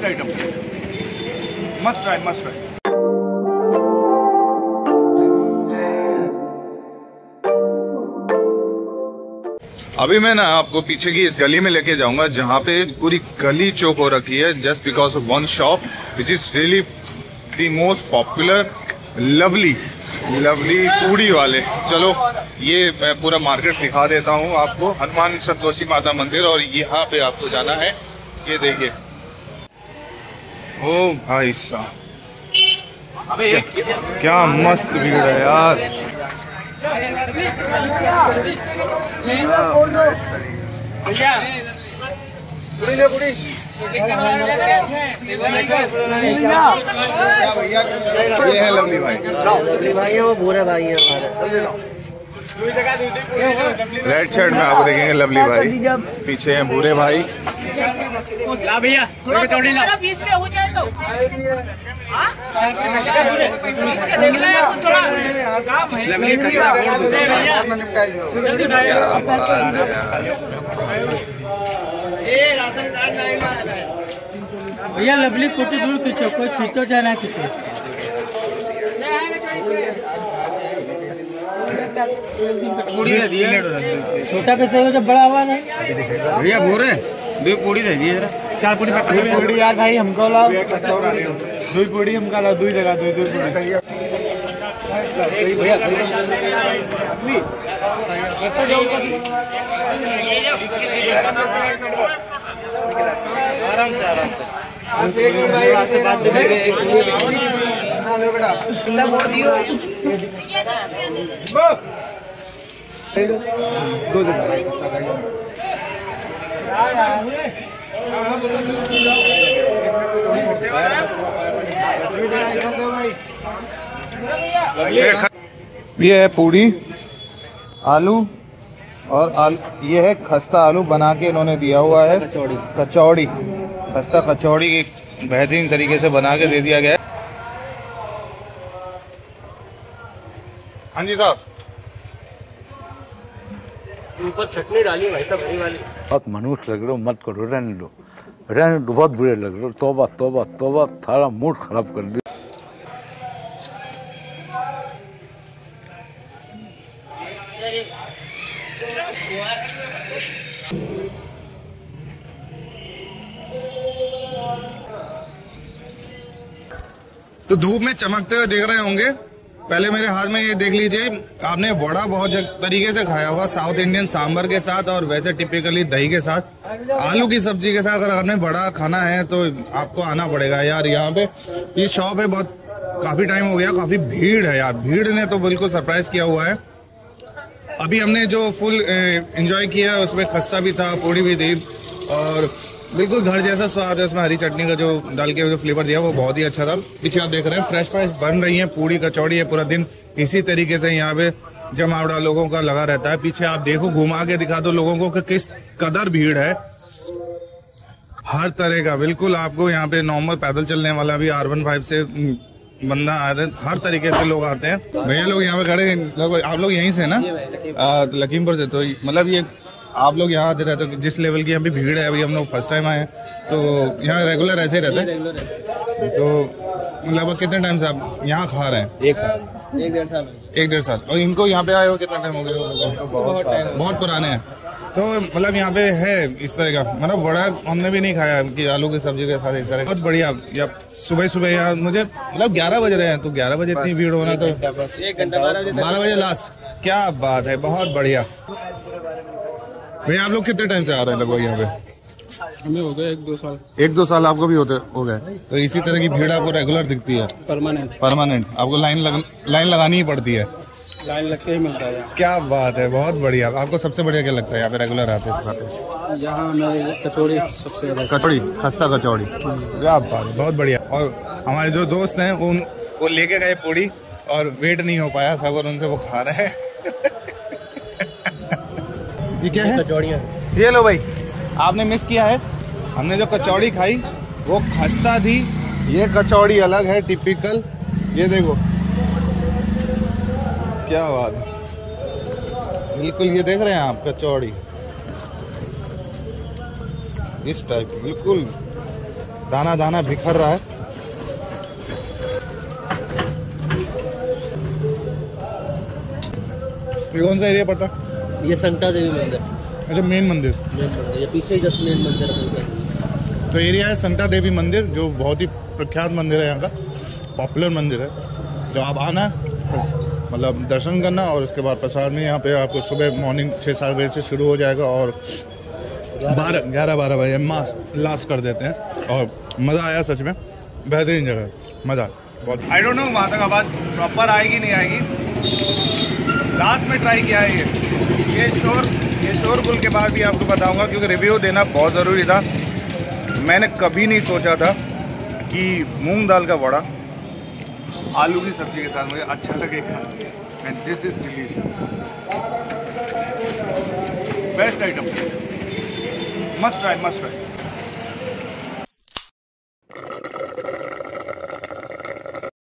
Best item, must try, must try. अभी मैं ना आपको पीछे की इस गली में लेके जाऊंगा जहाँ पे पूरी गली चौक हो रखी है just because of one shop which is really the most popular lovely पूड़ी वाले। चलो ये मैं पूरा मार्केट दिखा देता हूँ आपको। हनुमान संतोषी माता मंदिर और यहाँ पे आपको जाना है। ये देखिए, ओ भाई साहब क्या मस्त भीड़ है यार। ये है लवली भाई, वो भूरे भाई है हमारे। रेड शर्ट में आपको देखेंगे लवली भाई, पीछे हैं भूरे भाई। भैया भैया लवली फोटो जरूर खींचो, कोई खींचो चाहे ना खींचो। छोटा कैसे हो जब बड़ा हुआ नहीं भैया भूरे दो पूड़ी दे दिए जरा, 4 पूरी पूरी यार भाई हमको लाओ, 2 पूड़ी हमका लाओ, 2 जगह 2 पूड़ी। आराम से आराम से ये है पूड़ी आलू और ये है खस्ता आलू बना के इन्होंने दिया हुआ है। कचौड़ी खस्ता कचौड़ी एक बेहतरीन तरीके से बना के दे दिया गया है। हाँ जी साहब, ऊपर चटनी डाली भाई साहब बड़ी वाली। बहुत मनुष्य लग रहे हो, मत करो, रहने दो, बहुत बुरे लग रहे हो। तौबा तौबा तौबा, थारा मूड खराब कर दिया। तो धूप में चमकते हुए देख रहे होंगे। पहले मेरे हाथ में ये देख लीजिए, आपने वड़ा बहुत तरीके से खाया होगा, साउथ इंडियन सांभर के साथ और वैसे टिपिकली दही के साथ, आलू की सब्जी के साथ। अगर आपने वड़ा खाना है तो आपको आना पड़ेगा यार। यहाँ पे ये शॉप है, बहुत काफी टाइम हो गया, काफी भीड़ है यार। भीड़ ने तो बिल्कुल सरप्राइज किया हुआ है। अभी हमने जो फुल एंजॉय किया उसमें खस्ता भी था, पूड़ी भी थी और बिल्कुल घर जैसा स्वाद है। उसमें हरी चटनी का जो डाल के जो फ्लेवर दिया वो बहुत ही अच्छा था। पीछे आप देख रहे हैं फ्रेश फ्रेश बन रही है पूड़ी कचौड़ी है। पूरा दिन इसी तरीके से यहाँ पे जमावड़ा लोगों का लगा रहता है। पीछे आप देखो, घुमा के दिखा दो लोगों को कि किस कदर भीड़ है। हर तरह का बिल्कुल आपको यहाँ पे नॉर्मल पैदल चलने वाला भी R15 से बंदा आ रहे, हर तरीके से लोग आते हैं। भैया लोग यहाँ पे खड़े हैं। आप लोग यहीं से ना लखीमपुर से? तो मतलब ये आप लोग यहाँ आते रहते हो? जिस लेवल की यहाँ पे भीड़ है, अभी हम लोग फर्स्ट टाइम आए हैं तो यहाँ रेगुलर ऐसे ही रहते हैं। तो लगभग कितने टाइम से आप यहाँ खा रहे हैं? 1 साल 1-1.5 साल। और इनको यहाँ पे आए हो कितना टाइम हो गया? बहुत पुराने हैं। तो मतलब यहाँ पे है इस तरह का, मतलब बड़ा हमने भी नहीं खाया कि आलू की सब्जी के साथ इस तरह। बहुत बढ़िया। या सुबह यहाँ मुझे मतलब 11 बज रहे हैं, तो 11 बजे इतनी भीड़ होना तो 1 घंटा 12 बजे लास्ट। क्या बात है, बहुत बढ़िया। भैया आप लोग कितने टाइम से आ रहे हैं लगभग यहाँ पे? हमें हो गए 1-2 साल। 1-2 साल आपको भी हो गए। तो इसी तरह की भीड़ आपको रेगुलर दिखती है? परमानेंट आपको लाइन लगानी ही पड़ती है? लाइन लग के ही मिलता है। क्या बात है, बहुत बढ़िया। आपको सबसे बढ़िया क्या लगता है यहाँ पे रेगुलर आते हैं? यहाँ हमें कचौड़ी सबसे ज्यादा। कचौड़ी, खस्ता कचौड़ी, क्या बात है, बहुत बढ़िया। और हमारे जो दोस्त हैं वो लेके गए पूड़ी और वेट नहीं हो पाया सब, और उनसे वो खा रहे हैं। ये क्या है? कचौड़ियाँ। ये लो भाई, आपने मिस किया है। हमने जो कचौड़ी खाई वो खस्ता थी, ये कचौड़ी अलग है टिपिकल। ये देखो क्या बात है, बिल्कुल ये देख रहे हैं आप कचौड़ी इस टाइप की, बिल्कुल दाना दाना बिखर रहा है। ये कौन सा एरिया पड़ता है? ये संता देवी मंदिर, अच्छा मेन मंदिर। ये पीछे ही जस्ट मेन मंदिर है। तो एरिया है संता देवी मंदिर, जो बहुत ही प्रख्यात मंदिर है यहाँ का, पॉपुलर मंदिर है। जो आप आना मतलब दर्शन करना और उसके बाद प्रसाद में यहाँ पे आपको सुबह मॉर्निंग 6-7 बजे से शुरू हो जाएगा और 11-12 बजे लास्ट कर देते हैं। और मज़ा आया सच में, बेहतरीन जगह है, मज़ा बहुत। आई डोंट नो वहाँ तक आवाज़ प्रॉपर आएगी नहीं आएगी। लास्ट में ट्राई किया है ये शोरगुल के बाद भी आपको बताऊंगा, क्योंकि रिव्यू देना बहुत ज़रूरी था। मैंने कभी नहीं सोचा था कि मूंग दाल का वड़ा आलू की सब्जी के साथ मुझे अच्छा लगेगा। And this is delicious, best item, must try.